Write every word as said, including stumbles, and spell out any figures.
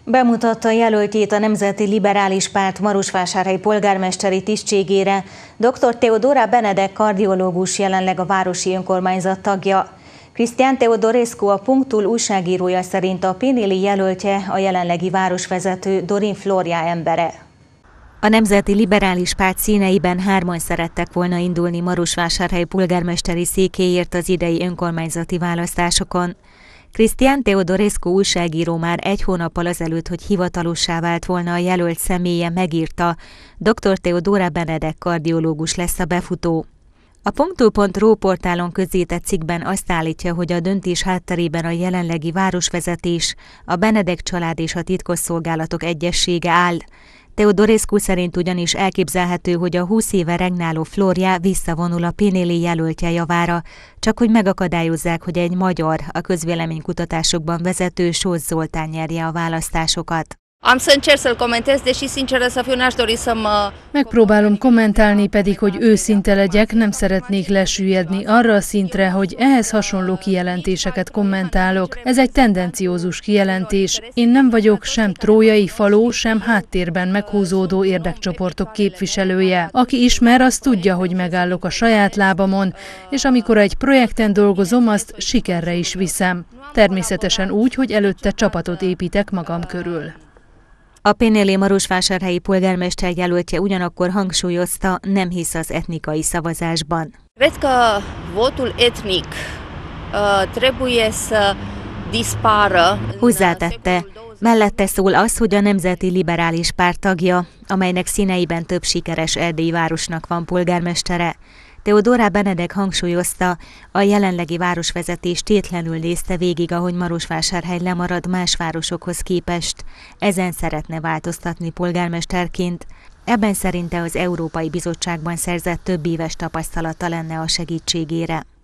Bemutatta jelöltjét a Nemzeti Liberális Párt marosvásárhelyi polgármesteri tisztségére. doktor Teodora Benedek kardiológus, jelenleg a városi önkormányzat tagja. Cristian Teodorescu, a Punktul újságírója szerint a Pinili jelöltje a jelenlegi városvezető Dorin Florea embere. A Nemzeti Liberális Párt színeiben hárman szerettek volna indulni Marosvásárhely polgármesteri székéért az idei önkormányzati választásokon. Cristian Teodorescu újságíró már egy hónappal azelőtt, hogy hivatalossá vált volna a jelölt személye, megírta, doktor Teodora Benedek kardiológus lesz a befutó. A punktul pont ro portálon közzétett cikkben azt állítja, hogy a döntés hátterében a jelenlegi városvezetés, a Benedek család és a titkosszolgálatok egyessége áll. Teodorescu szerint ugyanis elképzelhető, hogy a húsz éve regnáló Florea visszavonul a Pinili jelöltje javára, csak hogy megakadályozzák, hogy egy magyar, a közvéleménykutatásokban vezető Sós Zoltán nyerje a választásokat. Am să încerc să-l comentez, deși sinceră să fiu, n-aș dori să mă... Megpróbálom kommentálni, pedig hogy őszinte legyek, nem szeretnék lesüllyedni arra a szintre, hogy ehhez hasonló kijelentéseket kommentálok. Ez egy tendenciózus kijelentés. Én nem vagyok sem trójai faló, sem háttérben meghúzódó érdekcsoportok képviselője. Aki ismer, az tudja, hogy megállok a saját lábamon, és amikor egy projekten dolgozom, azt sikerre is viszem. Természetesen úgy, hogy előtte csapatot építek magam körül. A Pinili marosvásárhelyi polgármester jelöltje ugyanakkor hangsúlyozta, nem hisz az etnikai szavazásban. Cred că votul etnic trebuie să dispară. Hozzátette, mellette szól az, hogy a Nemzeti Liberális Párt tagja, amelynek színeiben több sikeres erdélyi városnak van polgármestere. Teodora Benedek hangsúlyozta, a jelenlegi városvezetés tétlenül nézte végig, ahogy Marosvásárhely lemarad más városokhoz képest. Ezen szeretne változtatni polgármesterként. Ebben szerinte az Európai Bizottságban szerzett több éves tapasztalata lenne a segítségére.